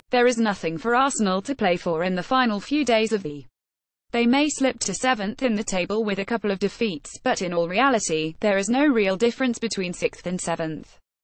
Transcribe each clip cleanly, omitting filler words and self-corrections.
There is nothing for Arsenal to play for in the final few days of the. They may slip to 7th in the table with a couple of defeats, but in all reality, there is no real difference between 6th and 7th.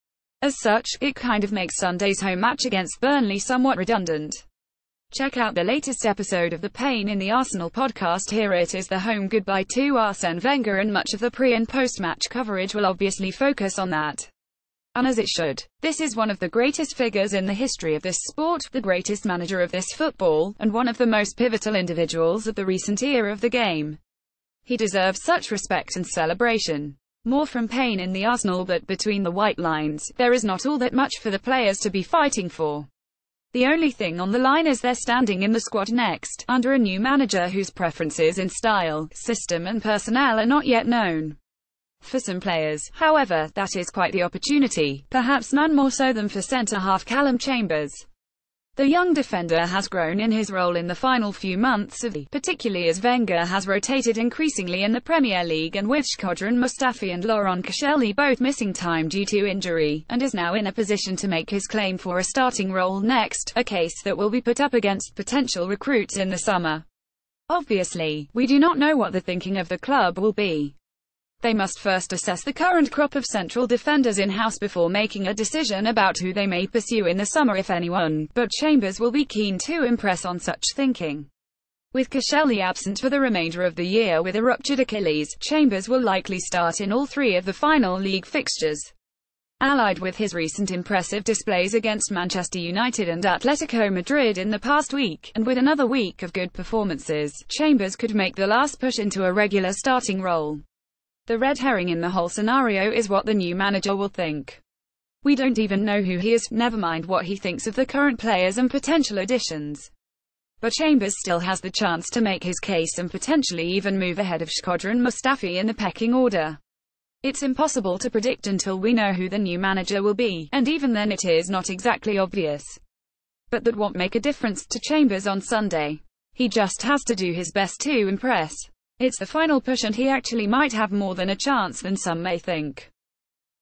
As such, it kind of makes Sunday's home match against Burnley somewhat redundant. Check out the latest episode of the Pain in the Arsenal podcast. Here it is, the home goodbye to Arsene Wenger, and much of the pre- and post-match coverage will obviously focus on that. And as it should. This is one of the greatest figures in the history of this sport, the greatest manager of this football, and one of the most pivotal individuals of the recent era of the game. He deserves such respect and celebration. More from Pain in the Arsenal, but between the white lines, there is not all that much for the players to be fighting for. The only thing on the line is their standing in the squad next, under a new manager whose preferences in style, system and personnel are not yet known. For some players, however, that is quite the opportunity, perhaps none more so than for centre-half Callum Chambers. The young defender has grown in his role in the final few months of the, particularly as Wenger has rotated increasingly in the Premier League, and with Shkodran Mustafi and Laurent Koscielny both missing time due to injury, and is now in a position to make his claim for a starting role next, a case that will be put up against potential recruits in the summer. Obviously, we do not know what the thinking of the club will be. They must first assess the current crop of central defenders in-house before making a decision about who they may pursue in the summer, if anyone, but Chambers will be keen to impress on such thinking. With Koscielny absent for the remainder of the year with a ruptured Achilles, Chambers will likely start in all three of the final league fixtures. Allied with his recent impressive displays against Manchester United and Atletico Madrid in the past week, and with another week of good performances, Chambers could make the last push into a regular starting role. The red herring in the whole scenario is what the new manager will think. We don't even know who he is, never mind what he thinks of the current players and potential additions. But Chambers still has the chance to make his case and potentially even move ahead of Shkodran Mustafi in the pecking order. It's impossible to predict until we know who the new manager will be, and even then it is not exactly obvious. But that won't make a difference to Chambers on Sunday. He just has to do his best to impress. It's the final push, and he actually might have more than a chance than some may think.